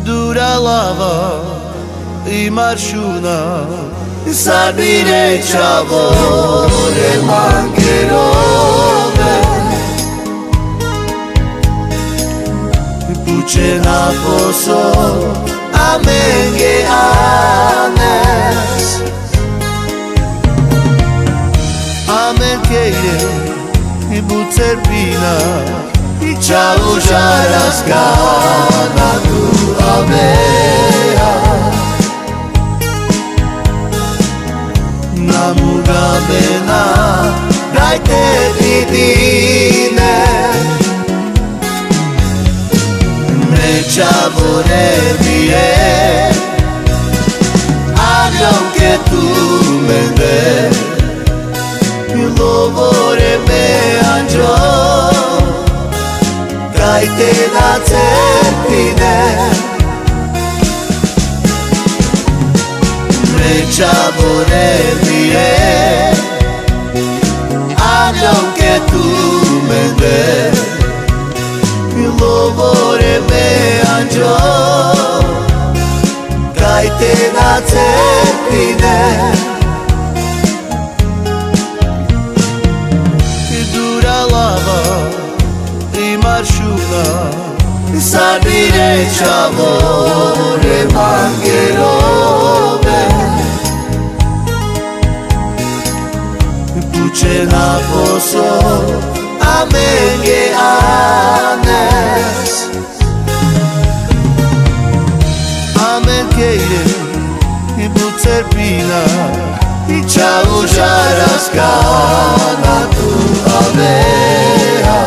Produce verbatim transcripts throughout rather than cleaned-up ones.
dura lava i marshuna Sabire ciavore mancherove Puce na poso amenge anes Amen keire i bucerpina I ciao jarascana tu avea Namugamena dajte vidine Me ciavore vie Aunque tu me ve Lovore me anjo Dajte na cerpine Me ciavore vie Aunque tu me ve Lovore me anjo Dajte na cerpine Dura lava i marshuna Sabire ciavore mancherove Puce na poso amenge anes Amen keire i bucerpina I ciao jarascana tu avea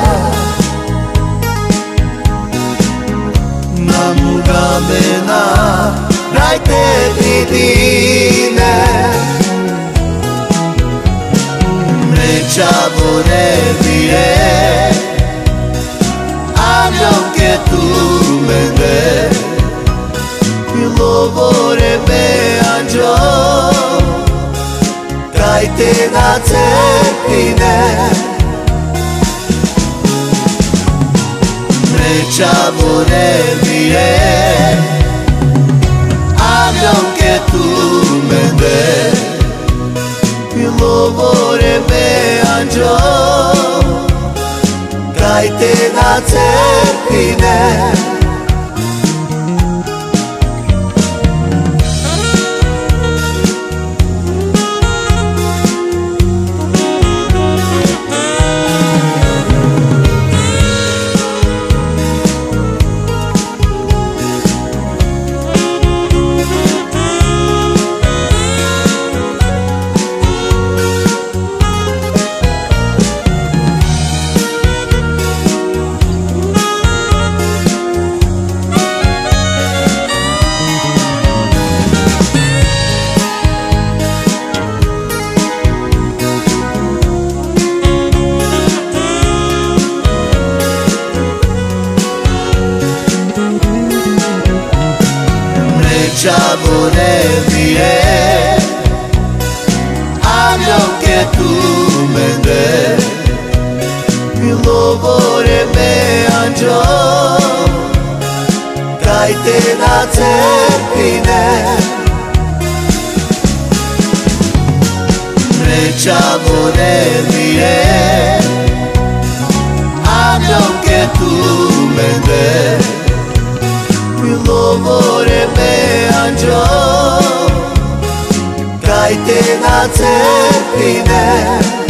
Namugamena dajte vidine Me ciavore vie Aunque tu me ve Lovore me anjo Dajte na cerpine Me ciavore vie Aunque tu me ve Lovore me anjo Dajte na cerpine Ciavore vie Aunque tu me ve Lovore me anjo Dajte na cerpine Me ciavore vie Aunque tu me ve Lovore me anjo Dajte na cerpine